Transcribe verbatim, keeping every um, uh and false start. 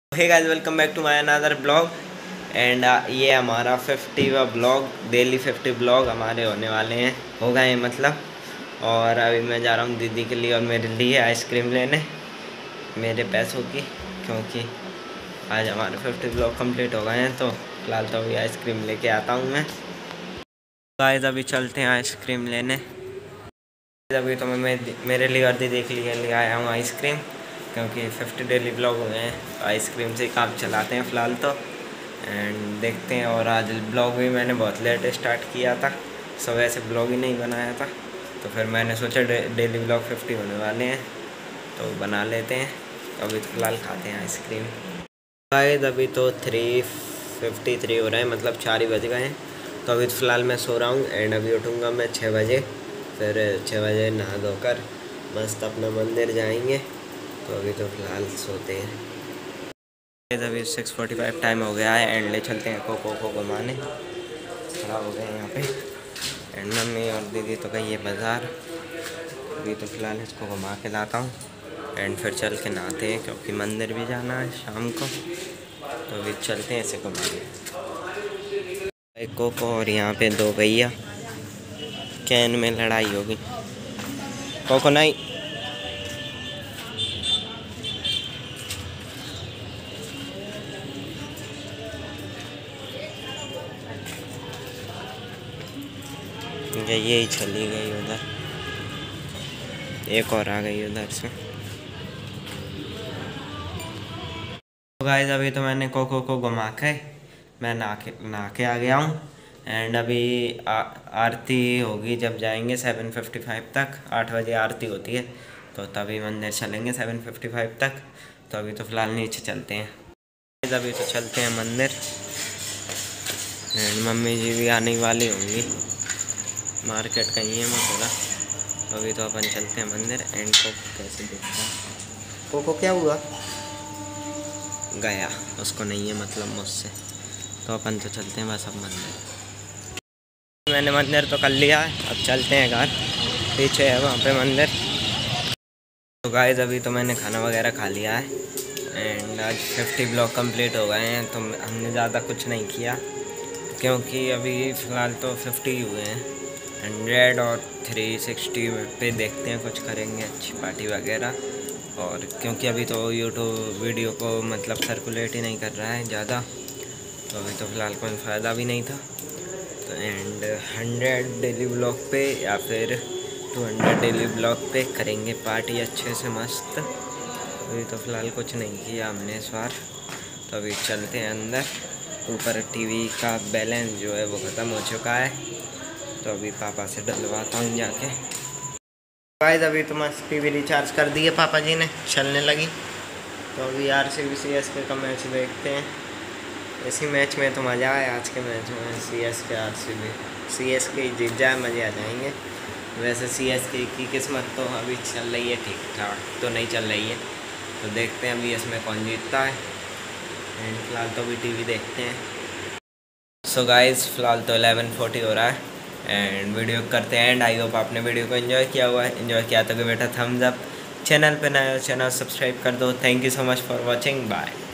Hey guys, welcome back to my another blog. And ये हमारा फिफ्टीवा ब्लॉग, डेली फिफ्टी ब्लॉग हमारे होने वाले हैं, हो गए हैं मतलब। और अभी मैं जा रहा हूँ दीदी के लिए और मेरे लिए आइसक्रीम लेने, मेरे पैसों की, क्योंकि आज हमारे फिफ्टी ब्लॉग कंप्लीट हो गए हैं। तो फिलहाल तो अभी आइसक्रीम लेके आता हूँ मैं। गाइस अभी चलते हैं आइसक्रीम लेने। अभी तो मैं मेरे लिए और दीदी के लिए ले आया हूँ आइसक्रीम, क्योंकि फिफ्टी डेली ब्लॉग हुए हैं तो आइसक्रीम से ही काम चलाते हैं फ़िलहाल तो। एंड देखते हैं। और आज ब्लॉग भी मैंने बहुत लेट स्टार्ट किया था, सुबह से ब्लॉग ही नहीं बनाया था, तो फिर मैंने सोचा डे, डेली ब्लॉग फिफ्टी होने वाले हैं तो बना लेते हैं। तो अभी तो फ़िलहाल खाते हैं आइसक्रीम। शायद अभी तो थ्री फिफ्टी थ्री हो रहा है, मतलब चार ही बज गए हैं। तो अभी तो फ़िलहाल मैं सो रहा हूँ। एंड अभी उठूँगा मैं छः बजे, फिर छः बजे नहा धोकर मस्त अपना मंदिर जाएंगे। तो अभी तो फ़िलहाल सोते हैं। अभी सिक्स फोर्टी फाइव टाइम हो गया है एंड ले चलते हैं कोको को घुमाने। खड़ा हो गए हैं यहाँ पे। एंड मम्मी और दीदी तो गई है बाज़ार। अभी तो फ़िलहाल इसको घुमा के लाता हूँ एंड फिर चल के नहाते हैं, क्योंकि मंदिर भी जाना है शाम को। तो अभी चलते हैं इसे घुमाने। एक कोको और यहाँ पे दो भैया, कैन में लड़ाई होगी। कोको नहीं, यही चली गई उधर, एक और आ गई उधर से। तो गाइस अभी तो मैंने कोको को घुमा के मैं नहा के नहा के आ गया हूँ। एंड अभी आ, आरती होगी जब जाएंगे सेवन फिफ्टी फाइव तक। आठ बजे आरती होती है, तो तभी मंदिर चलेंगे सेवन फिफ्टी फाइव तक। तो अभी तो फ़िलहाल नीचे चलते हैं। अभी तो चलते हैं मंदिर। एंड मम्मी जी भी आने वाली होंगी, मार्केट कहीं है मैं थोड़ा। अभी तो अपन चलते हैं मंदिर। एंड को कैसे देखता है, कोको क्या हुआ, गया, उसको नहीं है मतलब मुझसे। तो अपन तो चलते हैं बस अब मंदिर। मैंने मंदिर तो कर लिया है, अब चलते हैं घर, पीछे है वहाँ पे मंदिर। तो गाइस अभी तो मैंने खाना वगैरह खा लिया है। एंड आज फिफ्टी ब्लॉग कंप्लीट हो गए हैं, तो हमने ज़्यादा कुछ नहीं किया, क्योंकि अभी फ़िलहाल तो फिफ्टी ही हुए हैं। हंड्रेड और थ्री सिक्सटी पे देखते हैं, कुछ करेंगे अच्छी पार्टी वगैरह। और क्योंकि अभी तो यूट्यूब वीडियो को मतलब सर्कुलेट ही नहीं कर रहा है ज़्यादा, तो अभी तो फ़िलहाल कोई फ़ायदा भी नहीं था। तो एंड हंड्रेड डेली ब्लॉग पे या फिर टू हंड्रेड डेली ब्लॉग पे करेंगे पार्टी अच्छे से मस्त। अभी तो फ़िलहाल कुछ नहीं किया हमने इस बार। तो अभी चलते हैं अंदर। ऊपर टीवी का बैलेंस जो है वो ख़त्म हो चुका है, तो अभी पापा से डलवाता हूँ जाके। गाइस अभी तो मस्त टीवी रिचार्ज कर दिए पापा जी ने, चलने लगी। तो अभी R C B C S K का मैच देखते हैं। इसी मैच में तो मज़ा आए, आज के मैच में C S K R C B C S K जीत जाए मज़े आ जाएंगे। वैसे सी एस के की किस्मत तो अभी चल रही है ठीक ठाक, तो नहीं चल रही है। तो देखते हैं अभी इसमें कौन जीतता है। एंड फिलहाल तो अभी टीवी देखते हैं। सो गाइस फ़िलहाल तो इलेवन फोर्टी हो रहा है एंड वीडियो करते हैं एंड आई होप आपने वीडियो को एंजॉय किया हुआ है। एंजॉय किया तो बेटा थम्स अप, चैनल पे नए हो चैनल सब्सक्राइब कर दो। Thank you so much for watching, bye.